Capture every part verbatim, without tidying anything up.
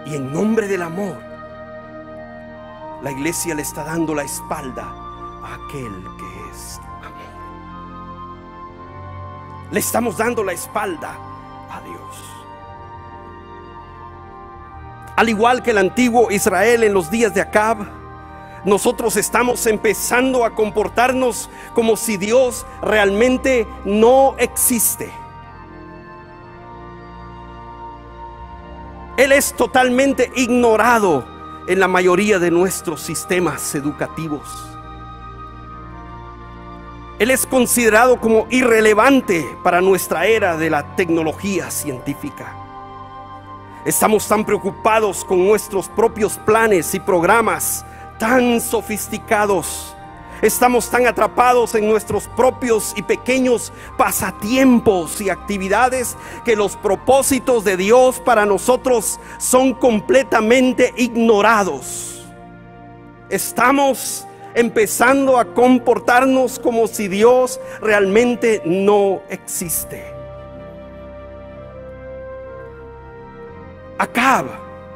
Y en nombre del amor, la iglesia le está dando la espalda a aquel que es amor. Le estamos dando la espalda a Dios. Al igual que el antiguo Israel en los días de Acab, nosotros estamos empezando a comportarnos como si Dios realmente no existe. Él es totalmente ignorado en la mayoría de nuestros sistemas educativos. Él es considerado como irrelevante para nuestra era de la tecnología científica. Estamos tan preocupados con nuestros propios planes y programas tan sofisticados. Estamos tan atrapados en nuestros propios y pequeños pasatiempos y actividades que los propósitos de Dios para nosotros son completamente ignorados. Estamos empezando a comportarnos como si Dios realmente no existe. Acab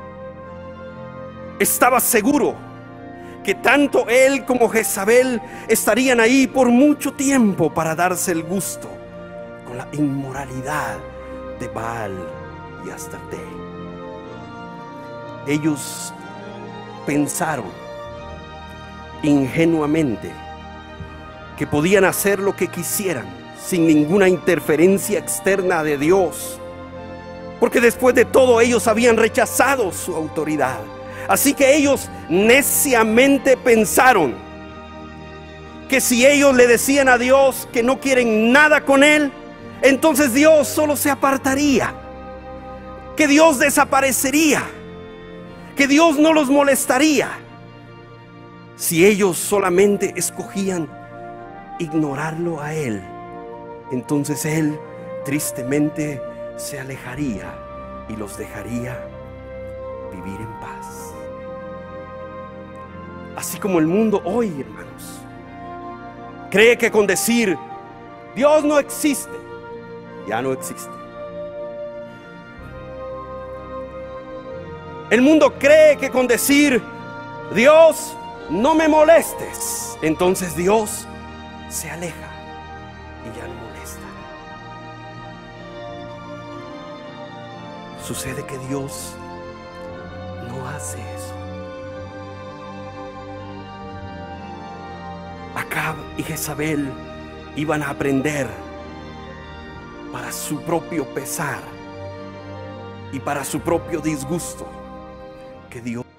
estaba seguro que tanto él como Jezabel estarían ahí por mucho tiempo para darse el gusto con la inmoralidad de Baal y Astarte. Ellos pensaron ingenuamente que podían hacer lo que quisieran sin ninguna interferencia externa de Dios, porque después de todo ellos habían rechazado su autoridad. Así que ellos neciamente pensaron que si ellos le decían a Dios que no quieren nada con Él, entonces Dios solo se apartaría, que Dios desaparecería, que Dios no los molestaría. Si ellos solamente escogían ignorarlo a Él, entonces Él tristemente se alejaría y los dejaría vivir en paz. Así como el mundo hoy, hermanos, cree que con decir Dios no existe, ya no existe. El mundo cree que con decir Dios, no me molestes, entonces Dios se aleja y ya no molesta. Sucede que Dios no hace eso. Acab y Jezabel iban a aprender para su propio pesar y para su propio disgusto que Dios